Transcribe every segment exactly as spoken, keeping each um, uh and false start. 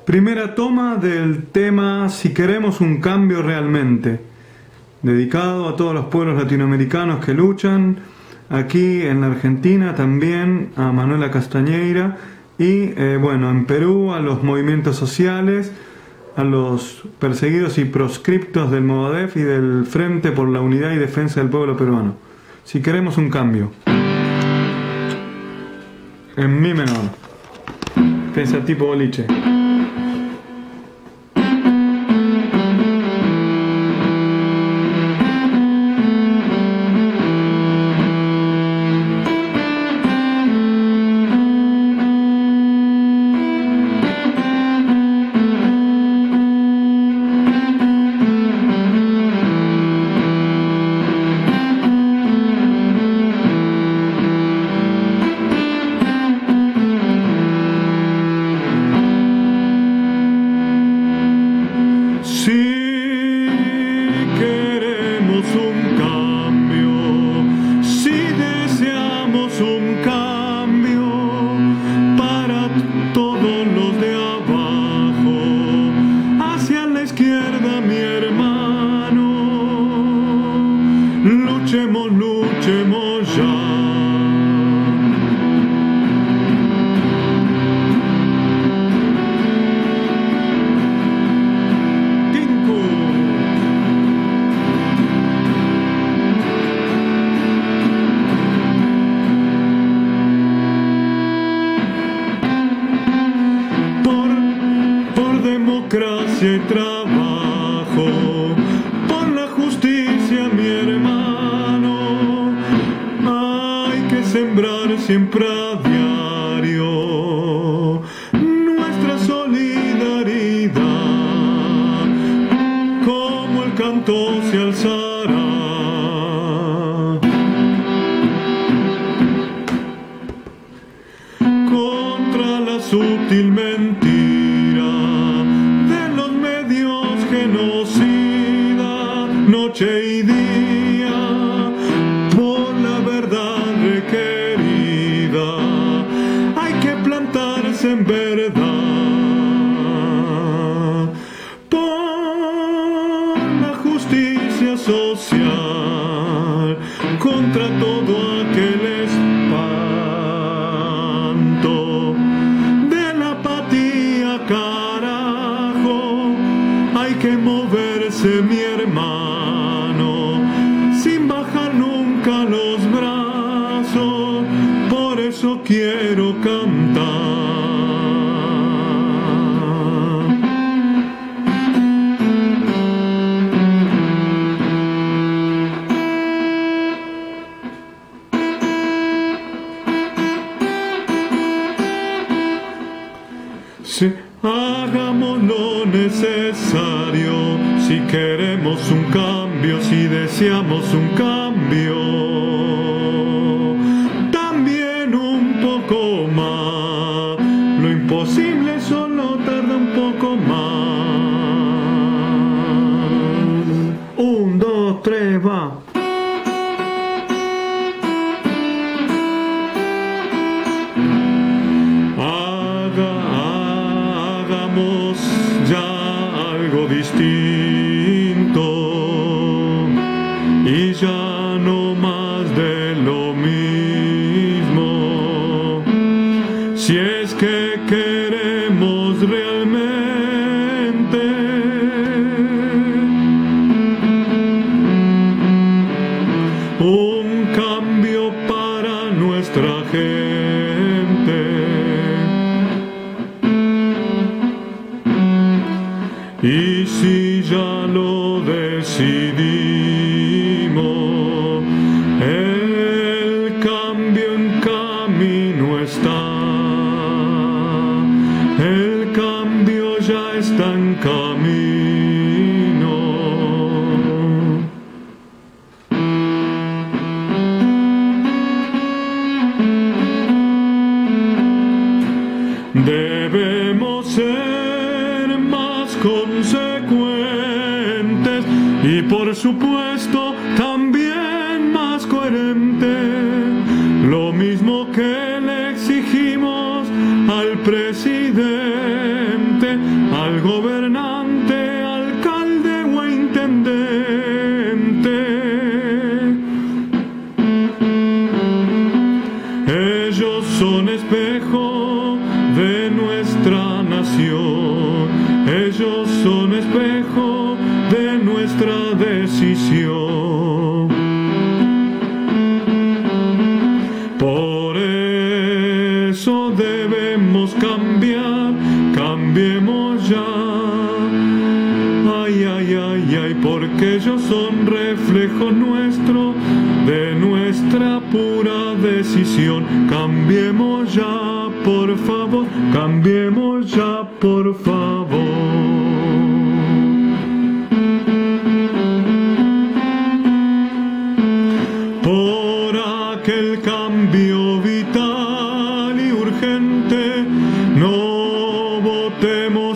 Primera toma del tema Si queremos un cambio realmente, dedicado a todos los pueblos latinoamericanos que luchan, aquí en la Argentina también a Manuela Castañeira y eh, bueno, en Perú a los movimientos sociales, a los perseguidos y proscriptos del Movadef y del Frente por la Unidad y Defensa del Pueblo Peruano. Si queremos un cambio. En mi menor. Pensa tipo boliche. Y trabajo por la justicia, mi hermano. Hay que sembrar siempre a diario nuestra solidaridad, como el canto se alzará contra la sutil mentira genocida, noche y día, por la verdad requerida. Hay que plantarse en verdad por la justicia social, contra todo aquel espanto de la apatía, carajo. Hay que moverse, mi hermano, sin bajar nunca los brazos. Por eso quiero cantar. Sí. Hagamos lo necesario si queremos un cambio, si deseamos un cambio. También un poco más. Lo imposible solo tarda un poco más. Un, dos, tres, va. Ya algo distinto y ya no más de lo mismo. Si es que queremos realmente un cambio para nuestra gente. Y si ya lo decidimos, el cambio en camino está. El cambio ya está en camino. Debemos ser más consecuentes y por supuesto también más coherentes, lo mismo que le exigimos al presidente al gobernante, alcalde o intendente. Ellos son espejo de nuestra nación, ellos son espejo de nuestra decisión. Por eso debemos cambiar, cambiemos ya. Ay, ay, ay, ay, porque ellos son reflejo nuestro, de nuestra pura decisión. Cambiemos ya, por favor, cambiemos ya, por favor. Por aquel cambio vital y urgente, no votemos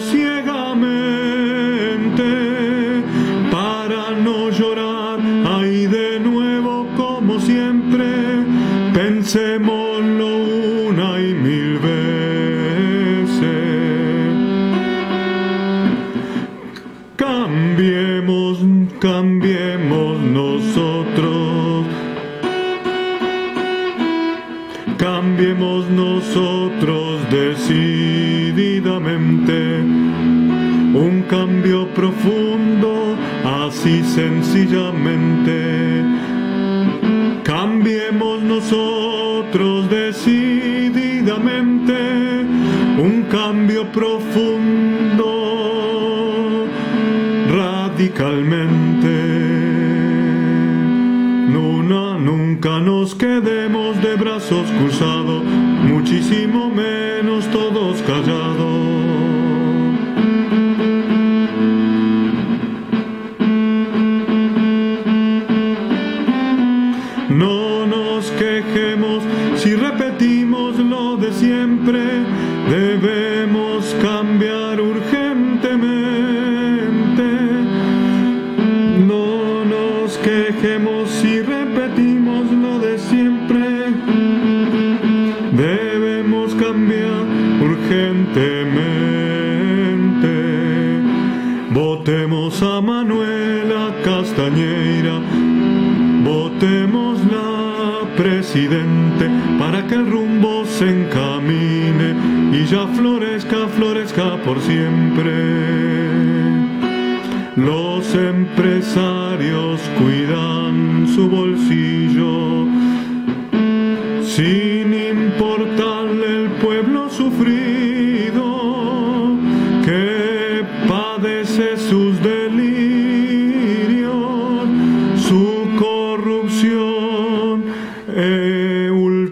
ciegamente para no llorar. Ay, de nuevo, como siempre, pensémoslo una y mil veces. Cambiemos, cambiemos nosotros. Cambiemos nosotros decididamente, un cambio profundo, así sencillamente. Cambiemos nosotros decididamente, un cambio profundo, radicalmente. Nuna, nunca nos quedemos de brazos cruzados, muchísimo menos todos callados. No nos quejemos si repetimos lo de siempre, debemos cambiar urgentemente. No nos quejemos si repetimos lo de siempre, debemos cambiar urgentemente. Votemos a Manuela Castañeira, votémosla presidente, para que el rumbo se encamine y ya florezca, florezca por siempre. Los empresarios cuidan su bolsillo, sin importarle el pueblo sufrido, que padece sus delirios, su corrupción e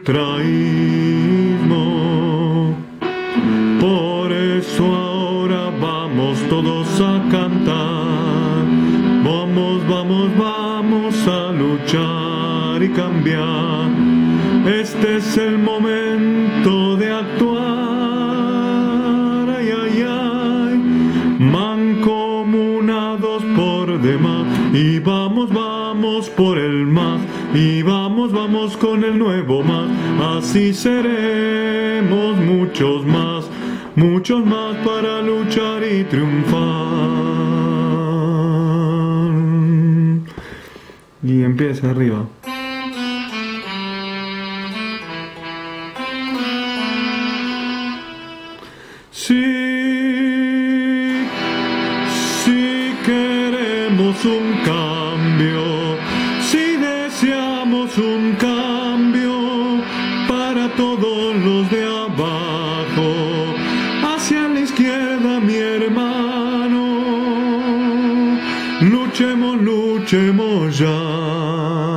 ultraísmo. Por eso ahora vamos todos a cantar, vamos, vamos, vamos a luchar y cambiar. Este es el momento de actuar, ay, ay, ay, mancomunados por demás, y vamos, vamos por el más, y vamos, vamos con el nuevo más, así seremos muchos más, muchos más para luchar y triunfar. Y empieza arriba. Si, si queremos un cambio, si deseamos un cambio para todos los de abajo, hacia la izquierda, mi hermano, luchemos, luchemos ya.